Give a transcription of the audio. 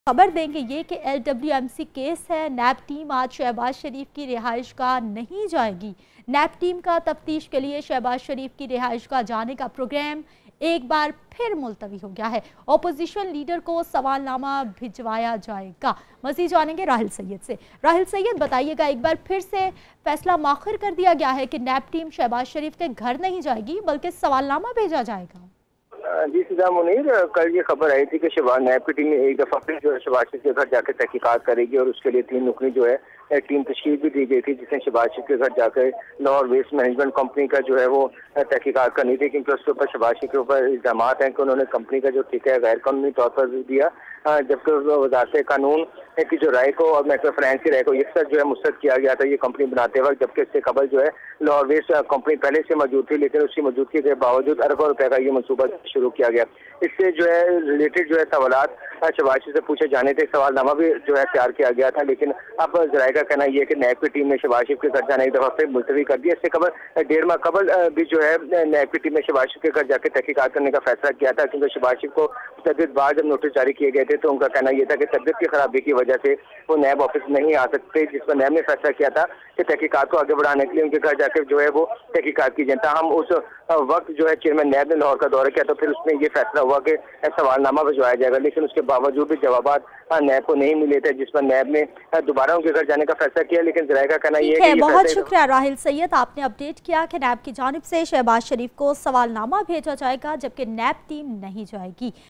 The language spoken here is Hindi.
खबर देंगे ये कि LWMC केस है। नैब टीम आज शहबाज शरीफ की रिहाइश गाह नहीं जाएगी। नैब टीम का तफ्तीश के लिए शहबाज शरीफ की रिहाइश गाह जाने का प्रोग्राम एक बार फिर मुलतवी हो गया है। ऑपोजिशन लीडर को सवालनामा भिजवाया जाएगा। मज़ीद जानेंगे राहिल सैयद से। राहिल सैयद, बताइएगा, एक बार फिर से फैसला मौखर कर दिया गया है कि नैब टीम शहबाज शरीफ के घर नहीं जाएगी बल्कि सवालनामा भेजा जाएगा। जी सीधा मुनीर, कल ये खबर आई थी कि शहबाज नैब की टीम एक दफा फिर जो है शहबाज शरीफ के घर जाकर तहकीकात करेगी और उसके लिए 3 रुकनी जो है टीम तश्कील भी दी गई थी, जिसने शहबाज शरीफ के घर जाकर लाहौर वेस्ट मैनेजमेंट कंपनी का जो है वो तहकीकात करनी थी, क्योंकि उसके ऊपर शहबाज शरीफ के ऊपर इल्जाम हैं कि उन्होंने कंपनी का जो ठेका है गैर कानूनी तौर पर दिया, जबकि वजारत कानून की जो राय को और माइक्रो फाइनेंस की राय को यकसर जो है मुस्तरद किया गया था ये कंपनी बनाते वक्त, जबकि इससे कबल जो है लाहौर वेस्ट कंपनी पहले से मौजूद थी, लेकिन उसकी मौजूदगी के बावजूद अरबों रुपए का ये मनसूबा शुरू किया गया। इससे जो है रिलेटेड जो है सवालात शहबाज शरीफ से पूछे जाने थे, सवालनामा भी जो है तैयार किया गया था, लेकिन अब जराये का कहना यह है कि नैब की टीम ने शहबाज शरीफ के घर जाना एक दफा फिर मुलतवी कर दिया। इससे कबल 1.5 माह कबल भी जो है नैब की टीम ने शहबाज शरीफ के घर जाकर तहकीकात करने का फैसला किया था, क्योंकि शहबाज शरीफ को तबीयत बाद जब नोटिस जारी किए गए थे तो उनका कहना यह था कि तबीयत की खराबी की वजह से वो नैब ऑफिस नहीं आ सकते, जिस पर नैब ने फैसला किया था कि तहकीकात को आगे बढ़ाने के लिए उनके घर जाकर जो है वो तहकीकात की जाए। हम उस वक्त जो है चेयरमैन नैब ने लाहौर का दौरा किया तो फिर उसमें ये फैसला हुआ कि सवालनामा भिजवाया जाएगा, लेकिन उसके बावजूद भी जवाब नैब को नहीं मिले थे, जिस पर नैब ने दोबारा उनके घर जाने का फैसला किया। लेकिन जराये का कहना यह है कि बहुत शुक्रिया राहिल सैयद, आपने अपडेट किया कि नैब की जानिब से शहबाज शरीफ को सवालनामा भेजा जाएगा जबकि नैब टीम नहीं जाएगी।